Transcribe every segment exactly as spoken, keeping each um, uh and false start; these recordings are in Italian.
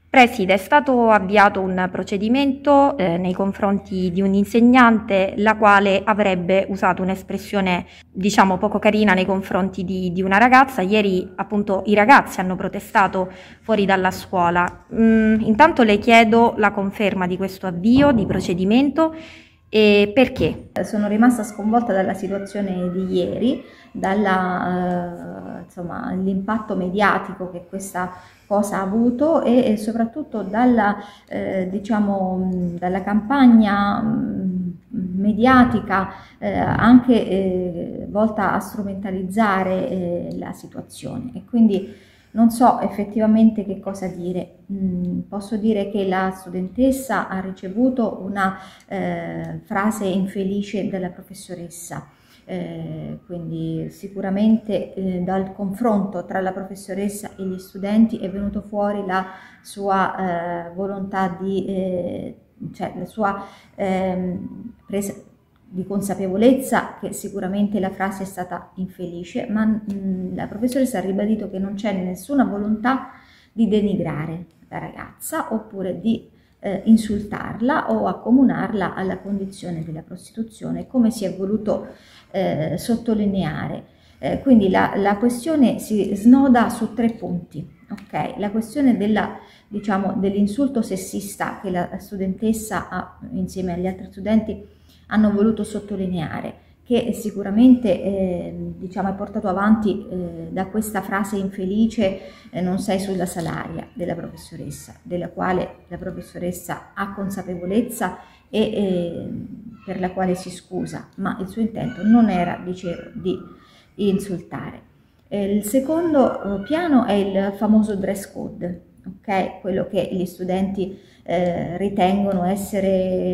Preside, è stato avviato un procedimento eh, nei confronti di un insegnante la quale avrebbe usato un'espressione, diciamo, poco carina nei confronti di, di una ragazza. Ieri, appunto, i ragazzi hanno protestato fuori dalla scuola. Mm, intanto le chiedo la conferma di questo avvio di procedimento e perché. Sono rimasta sconvolta dalla situazione di ieri, dall'impatto eh, mediatico che questa cosa ha avuto e, e soprattutto dalla, eh, diciamo, dalla campagna mh, mediatica eh, anche eh, volta a strumentalizzare eh, la situazione. E quindi non so effettivamente che cosa dire. Mm, posso dire che la studentessa ha ricevuto una eh, frase infelice dalla professoressa. Eh, quindi sicuramente eh, dal confronto tra la professoressa e gli studenti è venuto fuori la sua eh, volontà di, eh, cioè la sua eh, presa di consapevolezza che sicuramente la frase è stata infelice, ma mh, la professoressa ha ribadito che non c'è nessuna volontà di denigrare la ragazza oppure di eh, insultarla o accomunarla alla condizione della prostituzione, come si è voluto eh, sottolineare. Eh, quindi la, la questione si snoda su tre punti. Okay? La questione della, diciamo, dell'insulto sessista che la studentessa ha, insieme agli altri studenti, hanno voluto sottolineare, che sicuramente eh, diciamo, è portato avanti eh, da questa frase infelice eh, non sei sulla salaria della professoressa, della quale la professoressa ha consapevolezza e eh, per la quale si scusa, ma il suo intento non era, dicevo, di insultare. Eh, il secondo eh, piano è il famoso dress code, okay? Quello che gli studenti eh, ritengono essere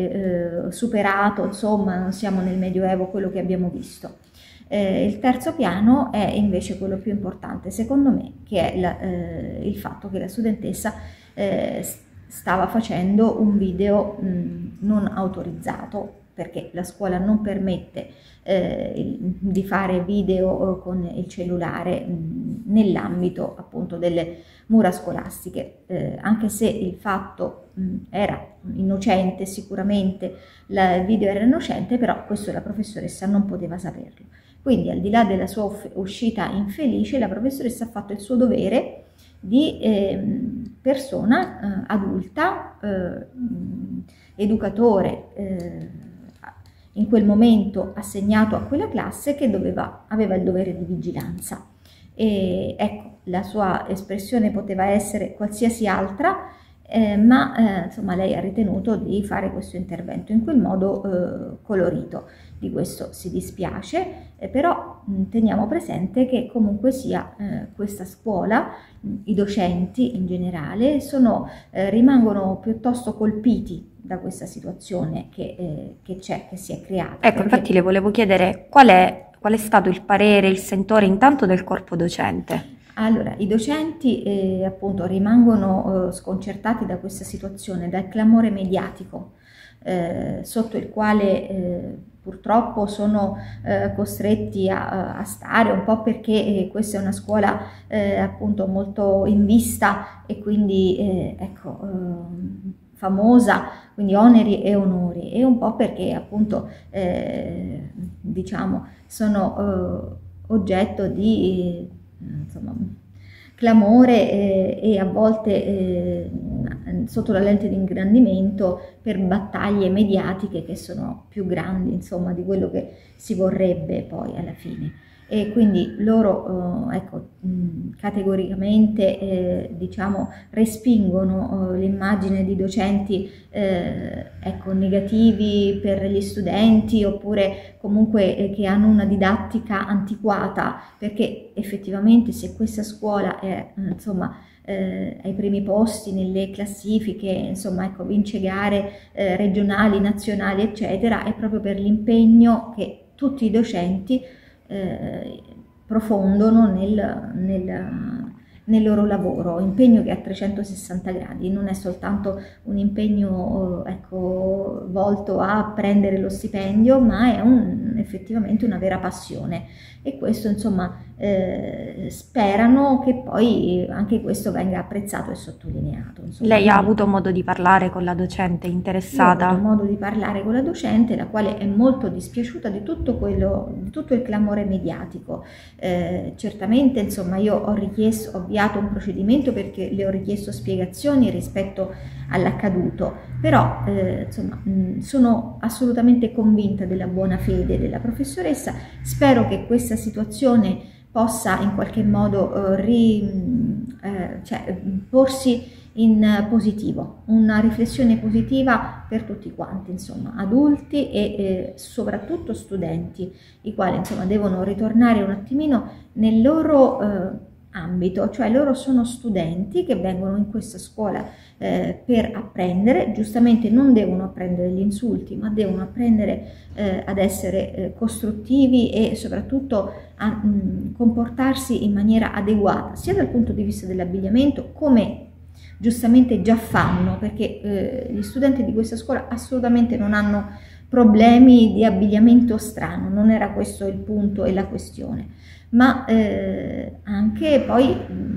eh, superato, insomma non siamo nel Medioevo, quello che abbiamo visto. Eh, il terzo piano è invece quello più importante secondo me, che è la, eh, il fatto che la studentessa eh, stava facendo un video mh, non autorizzato, perché la scuola non permette eh, di fare video con il cellulare nell'ambito appunto delle mura scolastiche, eh, anche se il fatto mh, era innocente, sicuramente il video era innocente, però questo la professoressa non poteva saperlo. Quindi al di là della sua uscita infelice, la professoressa ha fatto il suo dovere di eh, persona eh, adulta, eh, educatore, eh, in quel momento assegnato a quella classe, che doveva, aveva il dovere di vigilanza. E ecco, la sua espressione poteva essere qualsiasi altra, eh, ma eh, insomma lei ha ritenuto di fare questo intervento in quel modo eh, colorito. Di questo si dispiace, eh, però mh, teniamo presente che comunque sia eh, questa scuola, mh, i docenti in generale sono, eh, rimangono piuttosto colpiti da questa situazione che, eh, che c'è, che si è creata. Ecco, perché... infatti le volevo chiedere qual è, qual è stato il parere, il sentore intanto del corpo docente. Allora, i docenti eh, appunto rimangono eh, sconcertati da questa situazione, dal clamore mediatico eh, sotto il quale eh, purtroppo sono eh, costretti a, a stare, un po' perché eh, questa è una scuola eh, appunto molto in vista e quindi eh, ecco eh, famosa, quindi oneri e onori, e un po' perché appunto eh, diciamo sono eh, oggetto di insomma clamore eh, e a volte eh, sotto la lente di ingrandimento per battaglie mediatiche che sono più grandi insomma di quello che si vorrebbe poi alla fine. E quindi loro eh, ecco, mh, categoricamente eh, diciamo, respingono eh, l'immagine di docenti eh, ecco, negativi per gli studenti, oppure comunque eh, che hanno una didattica antiquata, perché effettivamente se questa scuola è insomma, eh, ai primi posti nelle classifiche, insomma ecco, vince gare eh, regionali, nazionali eccetera, è proprio per l'impegno che tutti i docenti Eh, profondono nel, nel, nel loro lavoro, impegno che è a trecentosessanta gradi, non è soltanto un impegno ecco, volto a prendere lo stipendio, ma è un, effettivamente una vera passione, e questo insomma eh, sperano che poi anche questo venga apprezzato e sottolineato. Insomma, lei ha avuto modo di parlare con la docente interessata? Io ho avuto modo di parlare con la docente, la quale è molto dispiaciuta di tutto quello, di tutto il clamore mediatico. Eh, certamente, insomma, io ho richiesto, ho avviato un procedimento perché le ho richiesto spiegazioni rispetto all'accaduto, però eh, insomma, mh, sono assolutamente convinta della buona fede della professoressa. Spero che questa situazione possa in qualche modo eh, ri, eh, cioè, porsi in positivo, una riflessione positiva per tutti quanti, insomma, adulti e eh, soprattutto studenti, i quali insomma devono ritornare un attimino nel loro eh, ambito, cioè loro sono studenti che vengono in questa scuola eh, per apprendere, giustamente non devono apprendere gli insulti, ma devono apprendere eh, ad essere eh, costruttivi e soprattutto a mh, comportarsi in maniera adeguata, sia dal punto di vista dell'abbigliamento, come giustamente già fanno, perché eh, gli studenti di questa scuola assolutamente non hanno problemi di abbigliamento strano, non era questo il punto e la questione, ma eh, anche poi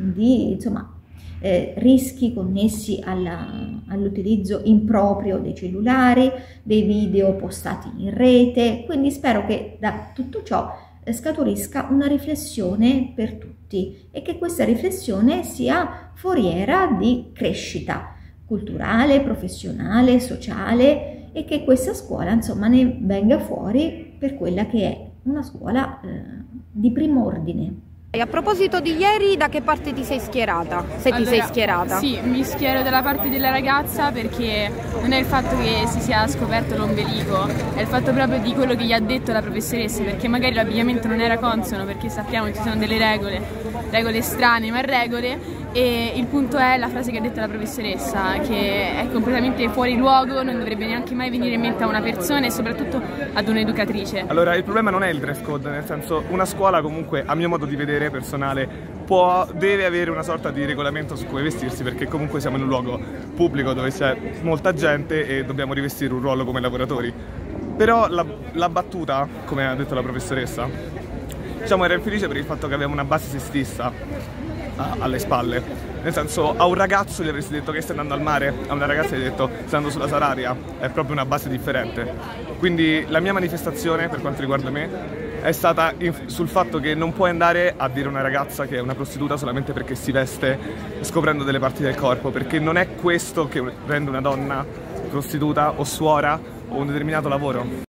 di insomma eh, rischi connessi all'utilizzo improprio dei cellulari, dei video postati in rete, quindi spero che da tutto ciò scaturisca una riflessione per tutti e che questa riflessione sia foriera di crescita culturale, professionale, sociale e che questa scuola insomma ne venga fuori per quella che è una scuola eh, di primo ordine. E a proposito di ieri, da che parte ti sei schierata? Se allora, ti sei schierata? Sì, mi schiero dalla parte della ragazza perché non è il fatto che si sia scoperto l'ombelico, è il fatto proprio di quello che gli ha detto la professoressa, perché magari l'abbigliamento non era consono, perché sappiamo che ci sono delle regole, regole strane ma regole, e il punto è la frase che ha detto la professoressa, che è completamente fuori luogo, non dovrebbe neanche mai venire in mente a una persona e soprattutto ad un'educatrice. Allora, il problema non è il dress code, nel senso, una scuola comunque, a mio modo di vedere personale, può, deve avere una sorta di regolamento su come vestirsi, perché comunque siamo in un luogo pubblico dove c'è molta gente e dobbiamo rivestire un ruolo come lavoratori. Però la, la battuta, come ha detto la professoressa, diciamo era infelice per il fatto che aveva una base sessista a, alle spalle. Nel senso, a un ragazzo gli avresti detto che stai andando al mare, a una ragazza gli hai detto stai andando sulla Salaria, è proprio una base differente. Quindi la mia manifestazione, per quanto riguarda me, è stata sul fatto che non puoi andare a dire a una ragazza che è una prostituta solamente perché si veste scoprendo delle parti del corpo, perché non è questo che rende una donna prostituta o suora o un determinato lavoro.